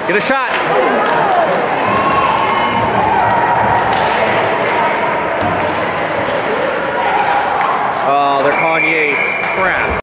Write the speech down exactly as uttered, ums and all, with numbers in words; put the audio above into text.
Get a shot. Oh, they're calling you eight. Crap.